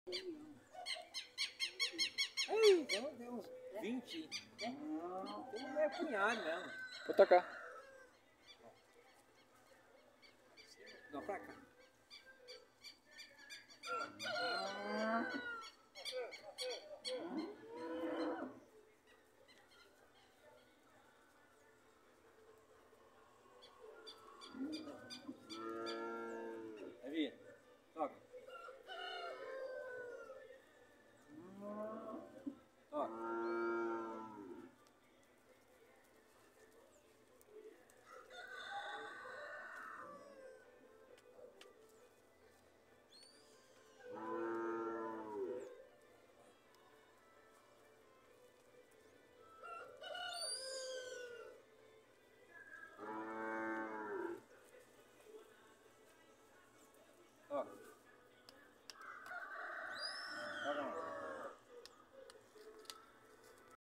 Aí, deu uns 20. Tem meio punhado mesmo. Vou tocar. Não, pra cá.